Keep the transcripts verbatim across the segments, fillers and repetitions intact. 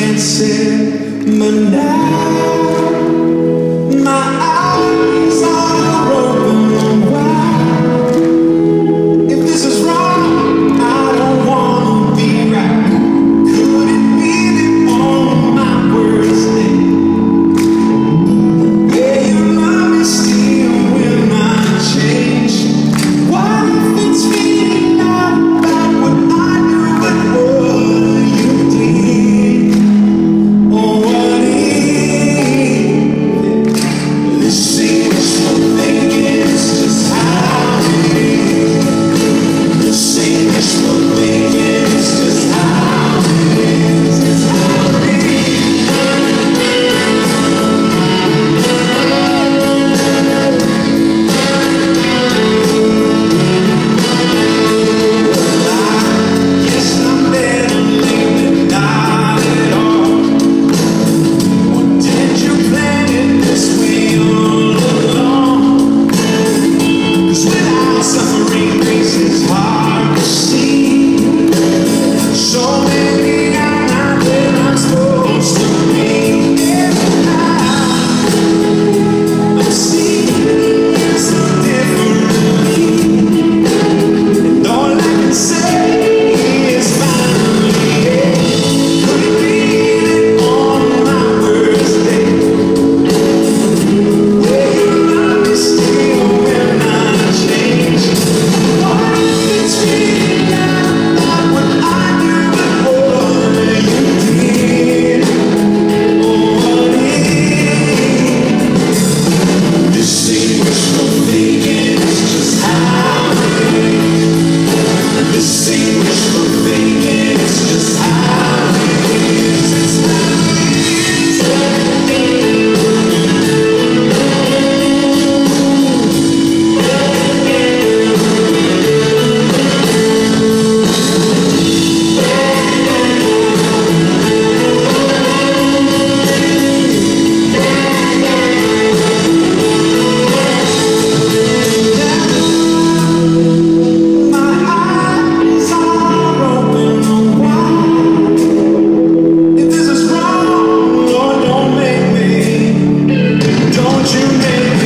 dancing, but now my eyes are open wide. If this is wrong, I don't wanna be right. Could it be that on my worst day, yeah, you love me still when I change? What if it's really not about what I do, but what you did? Or what if this ain't wishful thinking, it's just how it is? This ain't wishful thinking, it's just how it is. It's how it is. Yes, I'm better late than not at all. Or did you plan it this way all along? 'Cause without suffering, grace is hard to see. So maybe I'm not where I'm supposed to be. And I'm seeing you so differently. And all I can say is finally, yeah. Could it be that on my worst day, yeah, you love me still when I change? What if it's really not about what I do, but what you did? Or what if this ain't wishful thinking, it's just how it is? This ain't wishful thinking, it's just how it is. It's how it is. My eyes are open wide. If this is wrong, Lord, don't make me, don't you make me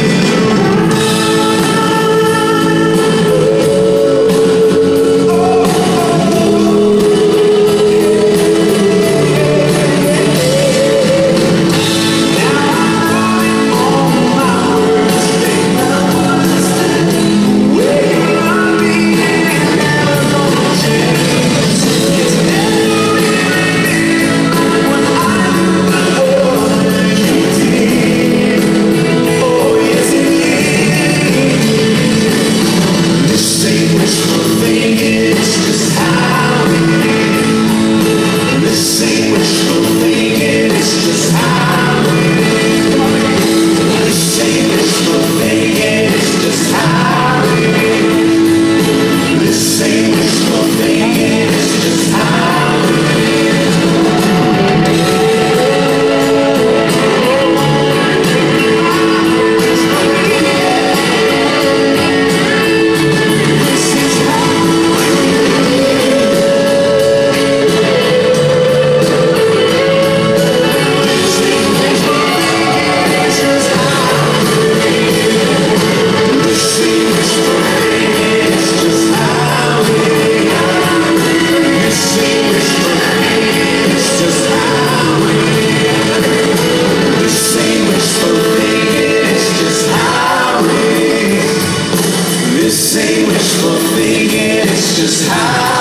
This ain't wishful thinking, it's just how